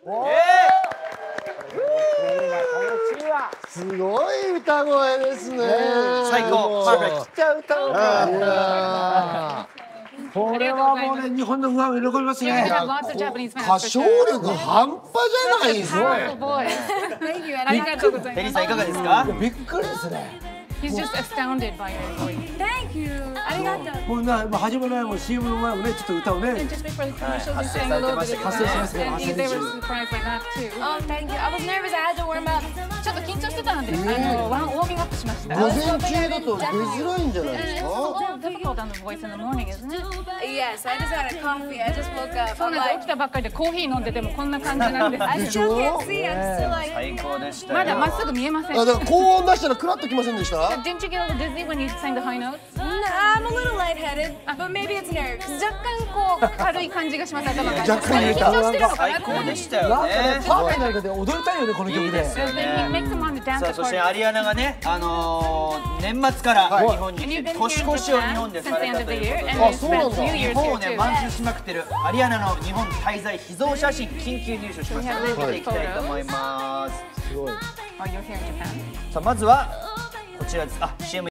すごい歌声ですね。 最高。パーフェクト。 めっちゃ歌うね。 これはもうね、日本のファン喜びますね。 歌唱力半端じゃないですね。 ありがとうございます。 テリーさんいかがですか？ びっくりですね。 He's just astounded by your voice. Thank you. ありがとう。 もうな、始まる前も CM の前もね、ちょっと歌をね。 Just before the commercial, just sang a little bit of that. And they were surprised by that too. Oh, thank you. I was nervous. I had to warm up. ちょっと緊張してたので、ウォーミングアップしました。 午前中だと出づらいんじゃないですか。 Difficult on the voice in the morning, isn't it? Yes, I just had a coffee. I just woke up. そうなんです。起きたばっかりでコーヒー飲んででもこんな感じなんです。 I still can't see. I'm still like. 最高でしたよ。 まだまっすぐ見えません。 だから高音出したらクラッときませんでした？ Didn't you get a little dizzy when you sang the high notes? I'm a little lightheaded, but maybe it's nerves. 若干こう軽い感じがします。頭が若干入れた。 緊張してるのか最な。 高でしたよなんかね、 ね。 パーフェクトな歌で踊りたいよね、この曲で。 Then he makes them on the dance さあそして party. アリアナがね、年末から日本に来て年越しを日本でされたということで、 あ、そうなんだ。 日本をね満喫しまくってるアリアナの日本滞在秘蔵写真緊急入手しましたので見ていきたいと思います。 すごい。 Oh, you're here in Japan. さあまずはこちらです。CM